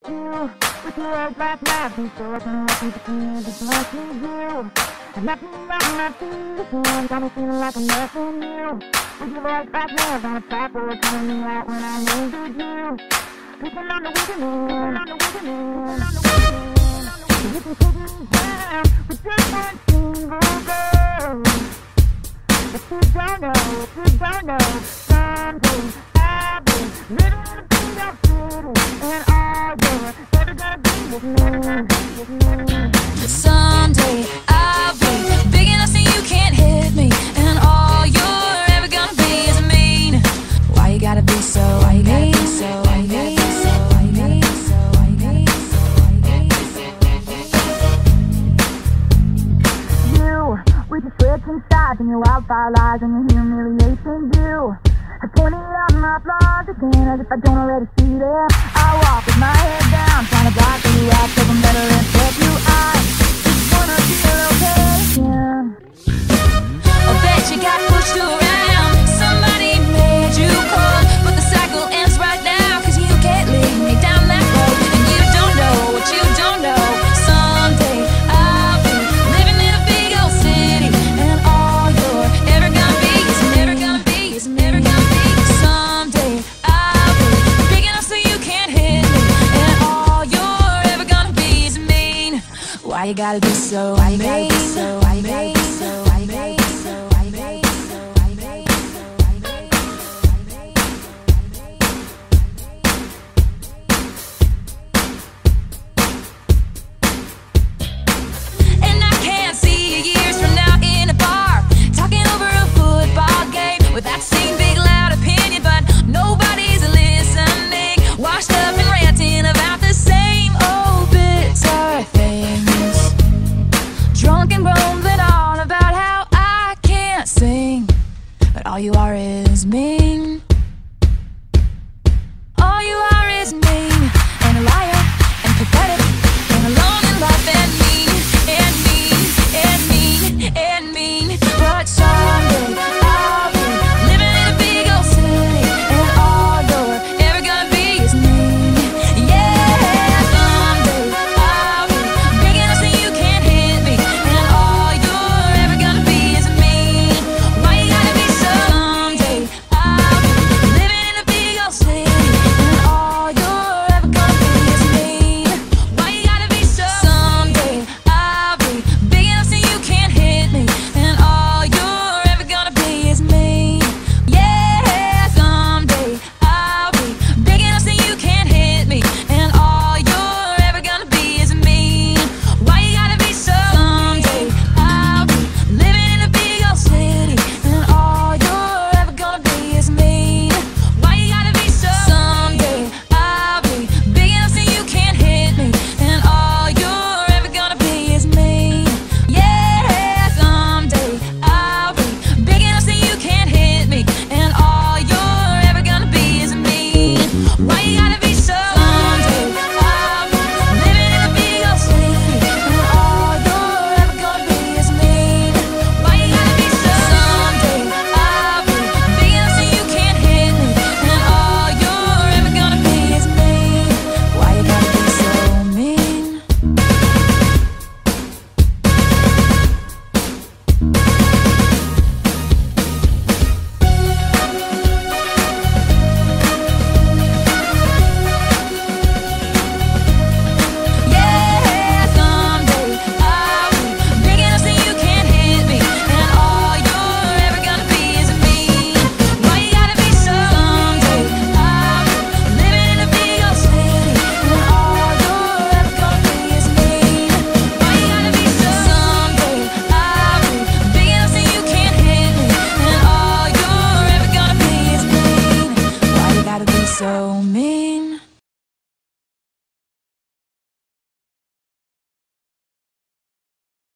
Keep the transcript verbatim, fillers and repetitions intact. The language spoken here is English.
You, with your old black mask, and so I can walk into the just like you do. And nothing around my feet, and got me feeling like I'm nothing new. With your old black nails on a trackboard, calling me out when I needed you. Picking on the weekend, on the weekend, on the weekend. You can take me down with just one single girl. If you don't know, if you don't know, someday I'll be living in a big old city, and all you're ever gonna be with me, with me. Someday I'll be big enough so you can't hit me, and all you're ever gonna be is mean. Why you gotta be so? Why you gotta be so? Why you gotta be so? Why you gotta be so? Why you gotta be so? Why you gotta be so? You, with your switching sides and your wildfire lies and your humiliation, you I pointed out my flaws again as if I don't already see them. I walk with my head down, trying to block you out so I'm better and step you. I just wanna feel okay again. I bet you got pushed around, somebody made you cold, but the cycle ends right now, cause you can't lead me down that road. And you don't know what you don't know. Someday I'll be living in a big old city, and all you're ever gonna be is never gonna be, is never gonna be. Someday I'll be big enough so you can't hit me, and all you're ever gonna be is mean. Why you gotta be so? Why you gotta be so?